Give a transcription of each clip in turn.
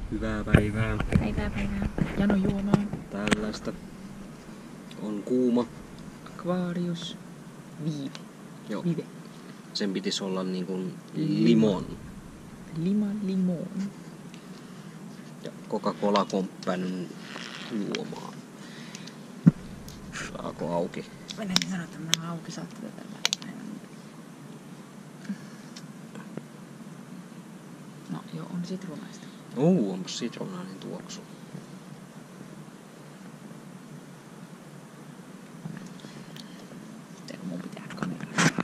Hyvää päivää. Päivää. Jano juomaan. Tällaista. On kuuma. Aquarius. Viive. Joo. Vive. Sen pitäisi olla niin kuin limon. Limon. Ja Coca-Cola komppän juomaan. Saako auki? Mennään sanoa, että mä auki saatte tätä päivän. No joo, on sitruunaista. Onpas sitruunainen tuoksu. Teekö mun pitää kameraa?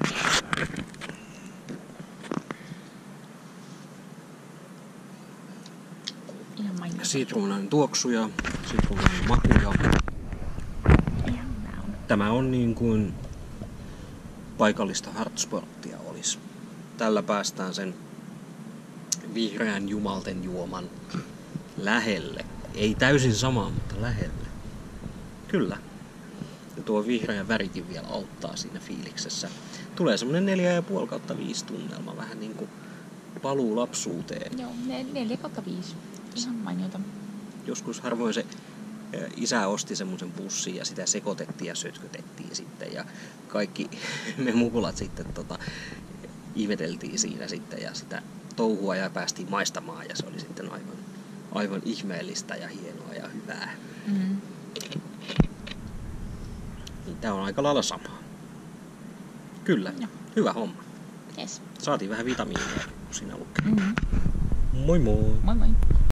Ihan mainio. Sitruunainen tuoksu ja sitruunainen maku. Ja Ihan down. tämä on niin kuin paikallista hardsporttia olisi. Tällä päästään sen vihreän jumalten juoman lähelle. Ei täysin sama, mutta lähelle. Kyllä. Ja tuo vihreä värikin vielä auttaa siinä fiiliksessä. Tulee semmonen 4,5/5 tunnelma, vähän niinku paluu lapsuuteen. Joo, 4/5. Ihan mainiota. Joskus harvoin se isä osti semmoisen pussin ja sitä sekoitettiin ja sötkötettiin sitten. Ja kaikki me mukulat sitten ihmeteltiin siinä sitten ja sitä touhua ja päästiin maistamaan ja se oli sitten aivan ihmeellistä ja hienoa ja hyvää. Mm. Niin tää on aika lailla sama. Kyllä, Joo. hyvä homma. Yes. Saatiin vähän vitamiinia, kun siinä lukee. Mm-hmm. Moi moi! Moi moi.